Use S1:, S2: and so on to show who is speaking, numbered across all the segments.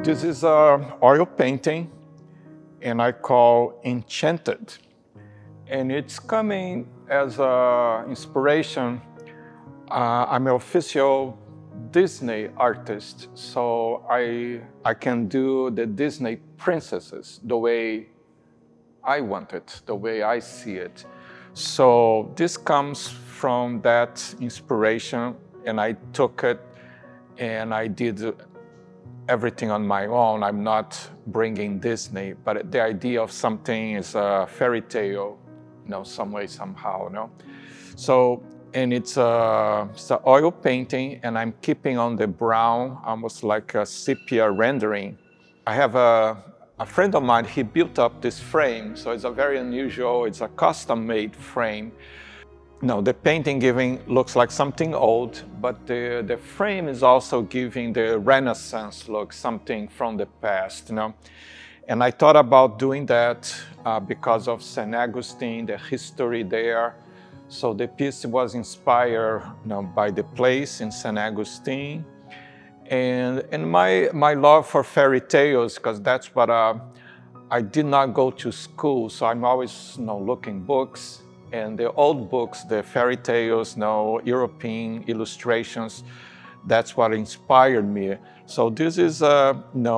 S1: This is an oil painting, and I call Enchanted. And it's coming as an inspiration. I'm an official Disney artist, so I can do the Disney princesses the way I want it, the way I see it. So this comes from that inspiration, and I took it and I did everything on my own. I'm not bringing Disney, but the idea of something is a fairy tale, some way, somehow, So, and it's an oil painting, and I'm keeping on the brown, almost like a sepia rendering. I have a friend of mine, he built up this frame, so it's a very unusual, it's a custom-made frame. The painting looks like something old, but the frame is also giving the Renaissance look, something from the past, And I thought about doing that because of St. Augustine, the history there. So the piece was inspired by the place in St. Augustine. And my love for fairy tales, because that's what I did not go to school, so I'm always looking books. And the old books, the fairy tales, European illustrations, that's what inspired me. So this is a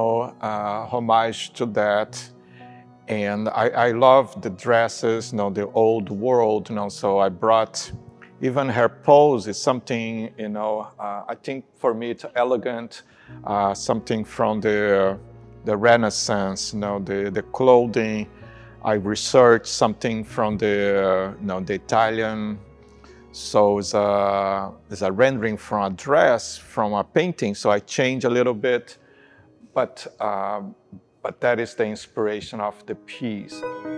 S1: homage to that. And I love the dresses, the old world, so I brought, even her pose is something, I think for me it's elegant, something from the Renaissance, the clothing. I researched something from the Italian, so it's a rendering from a dress, from a painting. So I changed a little bit, but that is the inspiration of the piece.